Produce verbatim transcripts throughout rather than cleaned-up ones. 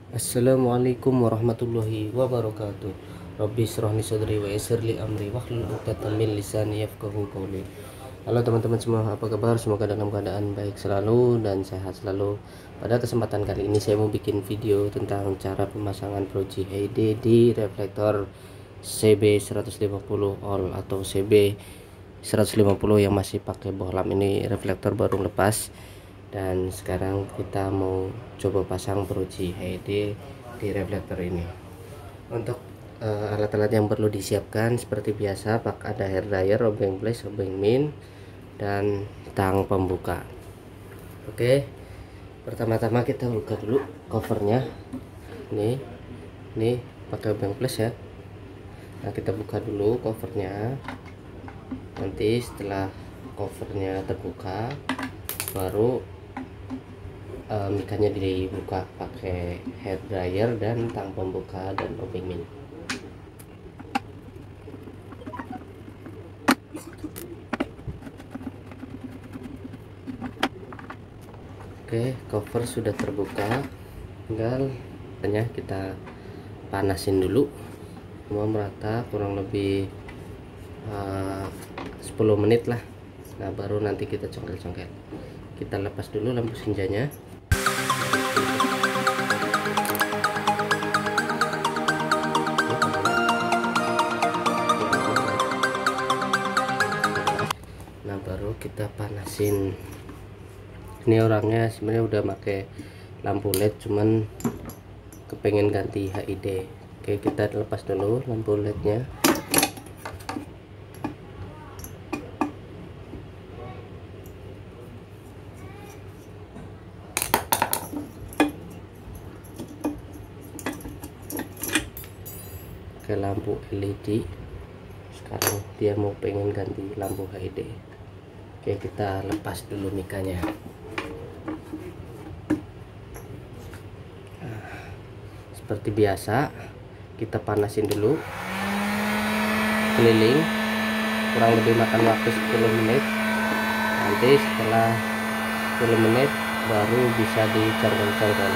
Assalamualaikum warahmatullahi wabarakatuh. Rabbi shrah li sadri wa yassir li amri wahlul 'uqdatam min lisani yafqahu qawli. Halo teman-teman semua, apa kabar? Semoga dalam keadaan baik selalu dan sehat selalu. Pada kesempatan kali ini saya mau bikin video tentang cara pemasangan Proji H D di reflektor C B seratus lima puluh all atau C B seratus lima puluh yang masih pakai bohlam. Ini reflektor baru lepas. Dan sekarang kita mau coba pasang Proji H D di reflektor ini. Untuk uh, alat-alat yang perlu disiapkan seperti biasa, pak ada hair dryer, obeng flash, obeng min, dan tang pembuka. Oke, pertama-tama kita buka dulu covernya. Nih, nih pakai obeng flash ya. Nah, kita buka dulu covernya. Nanti setelah covernya terbuka, baru Uh, mikanya dibuka pakai hair dryer dan tang pembuka dan obeng min. Oke, cover sudah terbuka, tinggal hanya kita panasin dulu semua merata kurang lebih uh, sepuluh menit lah. Nah, baru nanti kita congkel-congkel. Kita lepas dulu lampu senjanya. Nah, baru kita panasin. Ini orangnya sebenarnya udah pakai lampu L E D, cuman kepengen ganti H I D. Oke, kita lepas dulu lampu L E D nya. Ke lampu L E D. Sekarang dia mau pengen ganti lampu H I D. Oke, kita lepas dulu mikanya. Nah, seperti biasa kita panasin dulu keliling, kurang lebih makan waktu sepuluh menit. Nanti setelah sepuluh menit baru bisa dicongkel-congkel.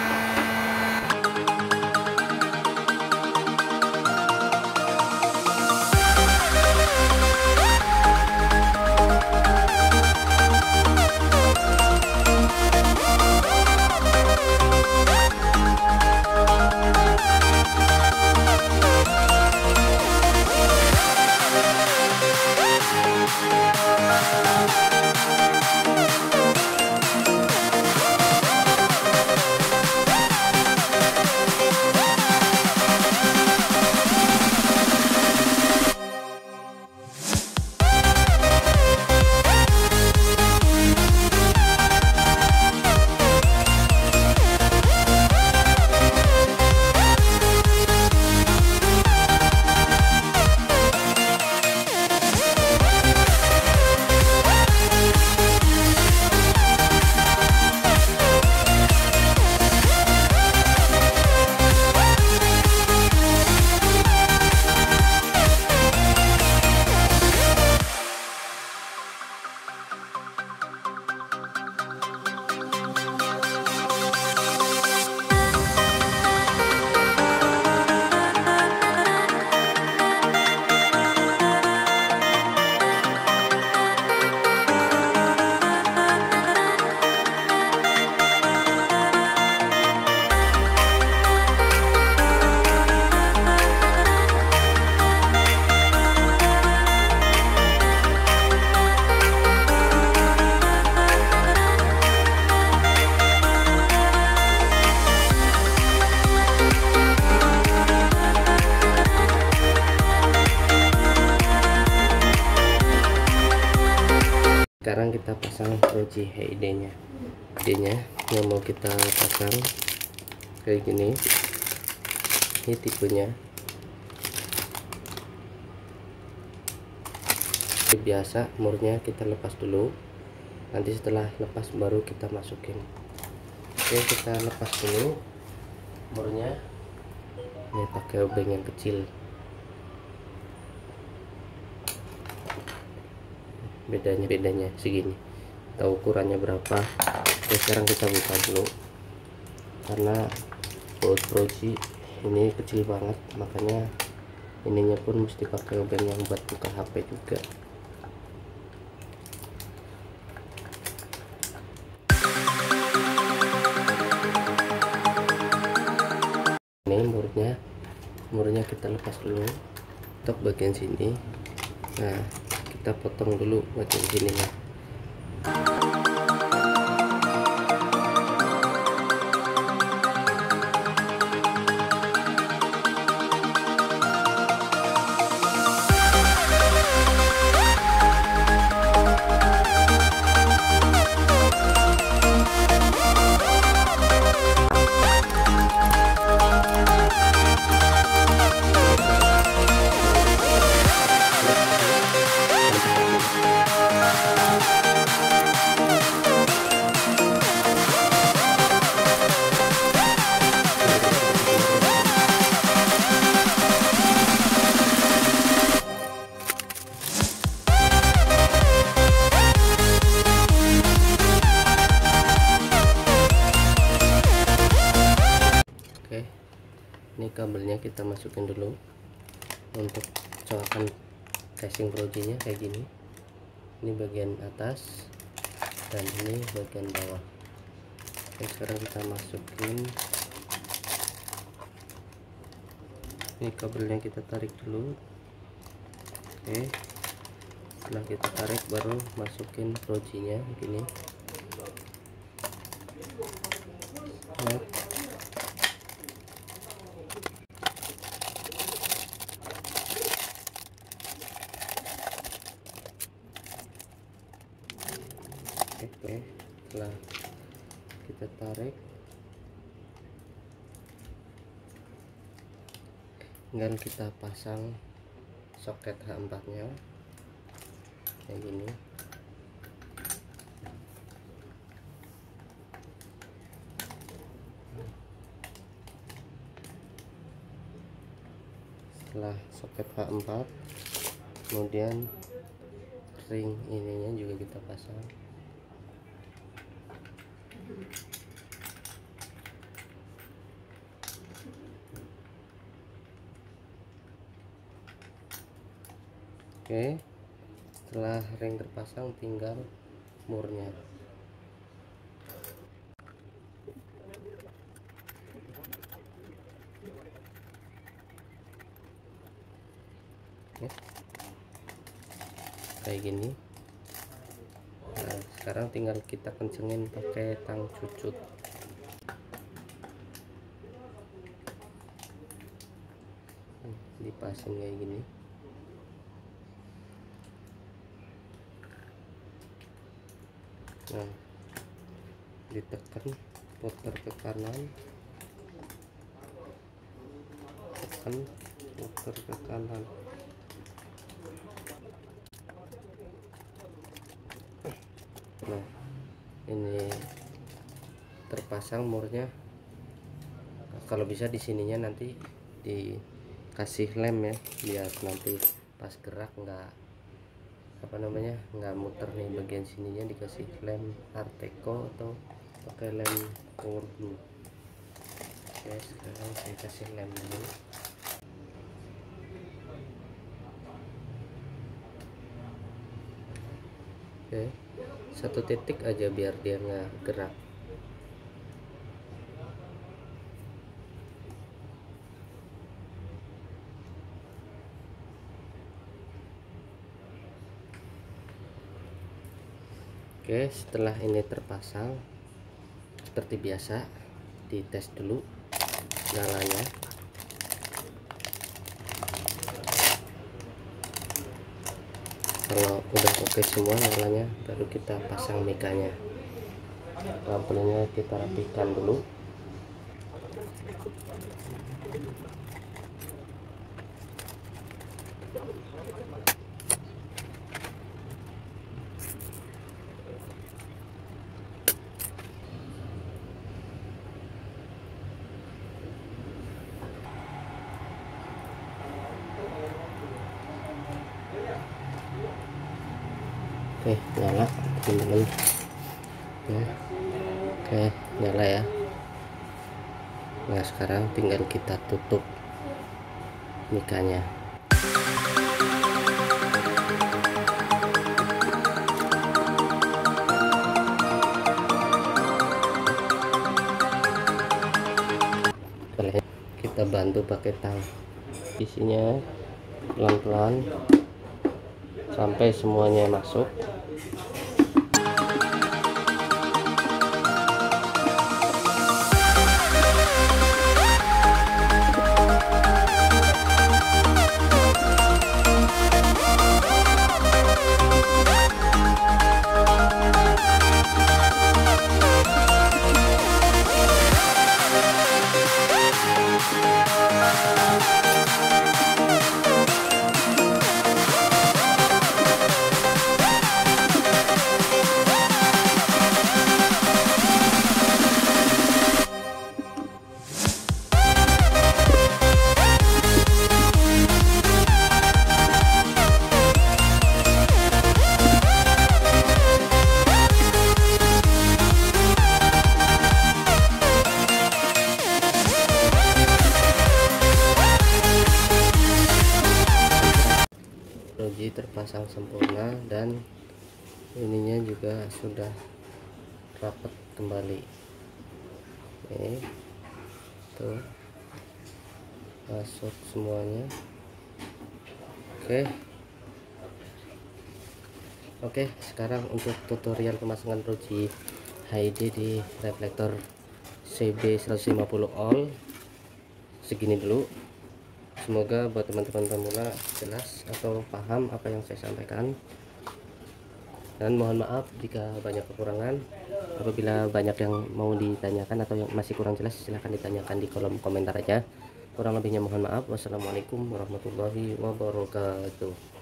Sekarang kita pasang Proji H D nya H D nya yang mau kita pasang kayak gini. Ini tipenya biasa, murnya kita lepas dulu, nanti setelah lepas baru kita masukin. Oke, kita lepas dulu murnya. Ini pakai obeng yang kecil, bedanya bedanya segini, tahu ukurannya berapa. Oke, sekarang kita buka dulu karena baut proji ini kecil banget, makanya ininya pun mesti pakai obeng yang buat buka H P juga. Ini murnya murnya kita lepas dulu untuk bagian sini. Nah, kita potong dulu bagian sininya. Oke, ini kabelnya kita masukin dulu untuk colokan casing projinya kayak gini. Ini bagian atas dan ini bagian bawah. Oke, sekarang kita masukin. Ini kabelnya kita tarik dulu. Oke, setelah kita tarik baru masukin projinya begini. Nah, oke, setelah kita tarik, tinggal kita pasang soket H empat nya kayak gini. Setelah soket H empat, kemudian ring ininya juga kita pasang. Oke, setelah ring terpasang tinggal murnya. Oke, kayak gini. Nah, sekarang tinggal kita kencengin pakai tang cucut. Dipasang kayak gini. Nah, ditekan, putar ke kanan, tekan, putar ke kanan. Nah, ini terpasang murnya. Kalau bisa di sininya nanti dikasih lem ya, biar nanti pas gerak nggak apa namanya nggak muter nih, bagian sininya dikasih lem Arteco atau pakai lem power glue. Oke, sekarang saya kasih lem dulu. Oke, satu titik aja biar dia nggak gerak. Oke, setelah ini terpasang seperti biasa dites dulu nyalanya. Kalau udah oke semua nyalanya, baru kita pasang mikanya. Lampunya kita rapikan dulu. Oke, nyala teman-teman ya. Oke, nyala ya. Nah sekarang tinggal kita tutup mikanya. Kita bantu pakai tang, isinya pelan-pelan sampai semuanya masuk. Roti terpasang sempurna dan ininya juga sudah rapat kembali. Oke, tuh masuk semuanya. Oke oke sekarang untuk tutorial pemasangan roti H I D di reflektor C B seratus lima puluh all segini dulu. Semoga buat teman-teman pemula jelas atau paham apa yang saya sampaikan, dan mohon maaf jika banyak kekurangan. Apabila banyak yang mau ditanyakan atau yang masih kurang jelas, silahkan ditanyakan di kolom komentar aja. Kurang lebihnya mohon maaf. Wassalamualaikum warahmatullahi wabarakatuh.